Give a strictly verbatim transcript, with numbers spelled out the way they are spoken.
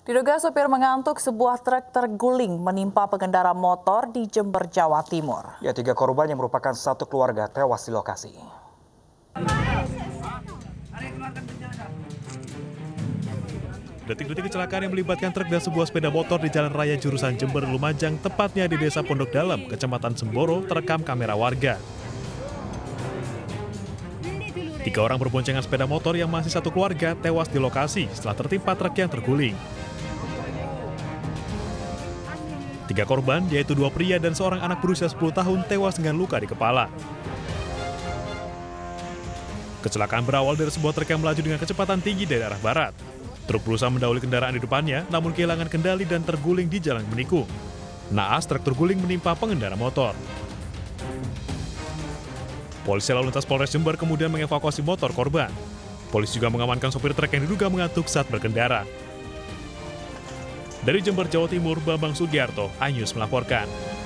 Diduga sopir mengantuk, sebuah truk terguling menimpa pengendara motor di Jember, Jawa Timur. Ya, tiga korban yang merupakan satu keluarga tewas di lokasi. Detik-detik kecelakaan yang melibatkan truk dan sebuah sepeda motor di jalan raya jurusan Jember Lumajang, tepatnya di Desa Pondok Dalam, Kecamatan Semboro, terekam kamera warga. Tiga orang berboncengan sepeda motor yang masih satu keluarga tewas di lokasi setelah tertimpa truk yang terguling. Tiga korban, yaitu dua pria dan seorang anak berusia sepuluh tahun, tewas dengan luka di kepala. Kecelakaan berawal dari sebuah truk yang melaju dengan kecepatan tinggi dari arah barat. Truk berusaha mendahului kendaraan di depannya, namun kehilangan kendali dan terguling di jalan menikung. Naas, truk terguling menimpa pengendara motor. Polisi lalu lintas Polres Jember kemudian mengevakuasi motor korban. Polisi juga mengamankan sopir truk yang diduga mengantuk saat berkendara. Dari Jember, Jawa Timur, Bambang Sugiarto, iNews melaporkan.